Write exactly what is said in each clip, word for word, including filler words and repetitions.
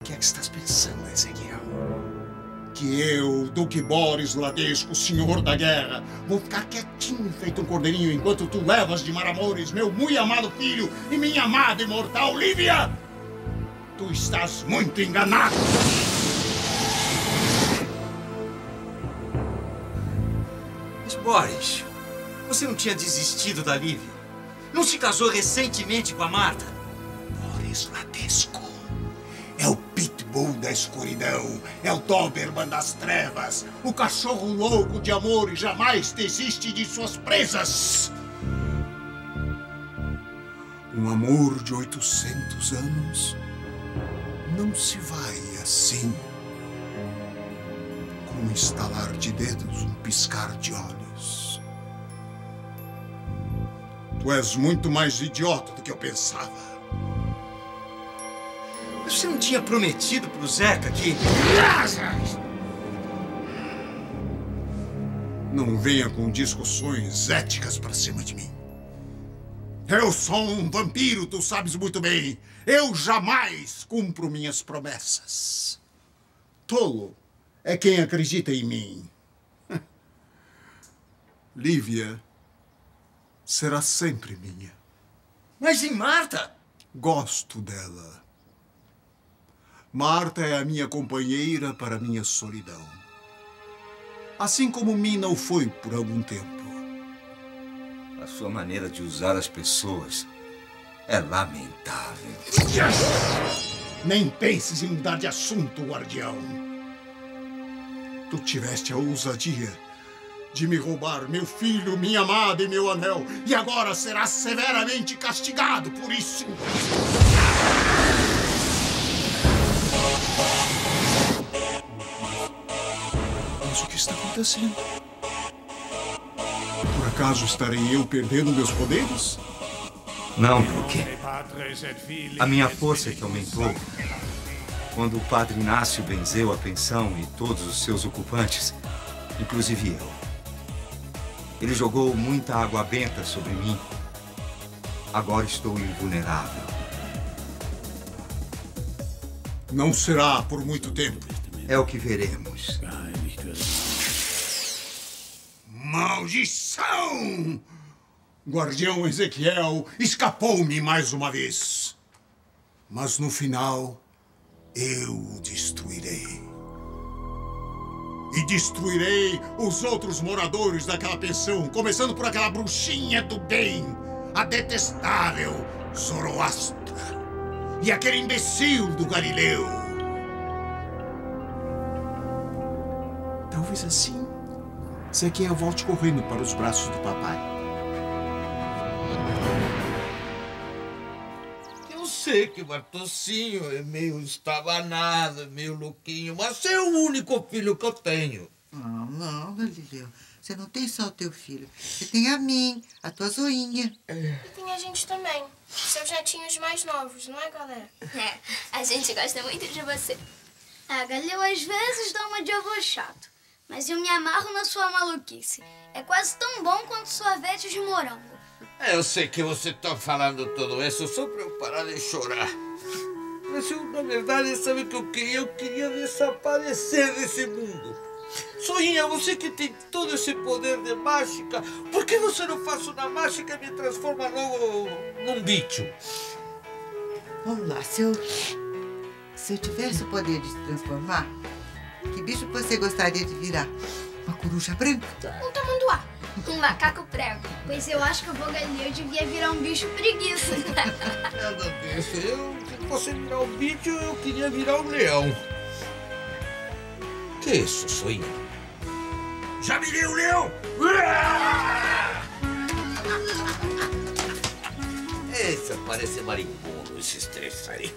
que é que estás pensando, Ezequiel? Que eu, Duque Boris Ladesco, senhor da guerra, vou ficar quietinho feito um cordeirinho enquanto tu levas de Maramores meu muito amado filho e minha amada e imortal Lívia? Tu estás muito enganado! Mas, Boris, você não tinha desistido da Lívia? Não se casou recentemente com a Marta? Boris Ladesco é o pitbull da escuridão, é o Doberman das trevas, o cachorro louco de amor e jamais desiste de suas presas. Um amor de oitocentos anos não se vai assim, com um estalar de dedos, um piscar de olhos. Tu és muito mais idiota do que eu pensava. Você não tinha prometido pro Zeca que... Não venha com discussões éticas pra cima de mim. Eu sou um vampiro, tu sabes muito bem. Eu jamais cumpro minhas promessas. Tolo é quem acredita em mim. Lívia será sempre minha. Mas em Marta? Gosto dela. Marta é a minha companheira para minha solidão. Assim como Mina o foi por algum tempo. A sua maneira de usar as pessoas é lamentável. Nem penses em mudar de assunto, guardião. Tu tiveste a ousadia de me roubar meu filho, minha amada e meu anel. E agora serás severamente castigado por isso. Mas o que está acontecendo? Por acaso estarei eu perdendo meus poderes? Não, Duque. A minha força é que aumentou quando o padre Inácio benzeu a pensão e todos os seus ocupantes, inclusive eu. Ele jogou muita água benta sobre mim. Agora estou invulnerável. Não será por muito tempo. É o que veremos. Maldição! Guardião Ezequiel escapou-me mais uma vez. Mas no final, eu o destruirei. E destruirei os outros moradores daquela pensão, começando por aquela bruxinha do bem, a detestável Zoroastra, e aquele imbecil do Galileu. Talvez assim, Ezequiel volte correndo para os braços do papai. Eu sei que o Bartocinho é meio estabanado, meio louquinho, mas é o único filho que eu tenho. Não, não, Galileu. Você não tem só o teu filho. Você tem a mim, a tua zoinha. E tem a gente também. Seus netinhos mais novos, não é, galera? É, a gente gosta muito de você. Ah, Galileu, às vezes dá uma de avô chato. Mas eu me amarro na sua maluquice. É quase tão bom quanto sorvete de morango. Eu sei que você tá falando tudo isso só pra eu parar de chorar. Mas eu, na verdade, sabe o que eu queria? Eu queria desaparecer desse mundo. Zoinha, você que tem todo esse poder de mágica, por que você não faz uma mágica e me transforma logo num bicho? Vamos lá, se eu... Se eu tivesse o poder de se transformar, que bicho você gostaria de virar? Uma coruja branca? Um tamanduá. Um macaco prego. Pois eu acho que o vô Galileu devia virar um bicho preguiça. Nada disso. Eu, se fosse virar um bicho, eu queria virar um leão. Que isso, Zoinha? Já virei o leão! Esse parece marimbondo, esses três aí.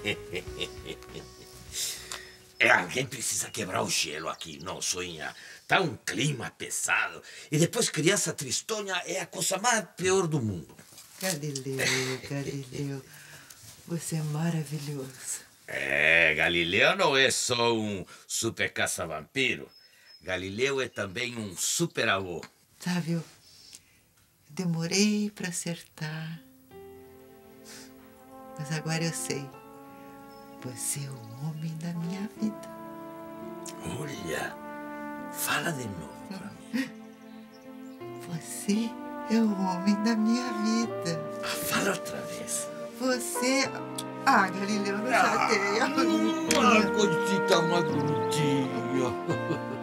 É, alguém precisa quebrar o gelo aqui, não, Zoinha? Tá um clima pesado. E depois criança tristonha é a coisa mais pior do mundo. Galileu, Galileu, você é maravilhoso. É, Galileu não é só um super caça-vampiro. Galileu é também um super avô. Sabe, eu demorei pra acertar. Mas agora eu sei. Você é o homem da minha Filha, fala de novo pra mim. Você é o homem da minha vida. Ah, fala outra vez. Você... Ah, Galileu, não chateia. Ah, coisita mais bonitinha.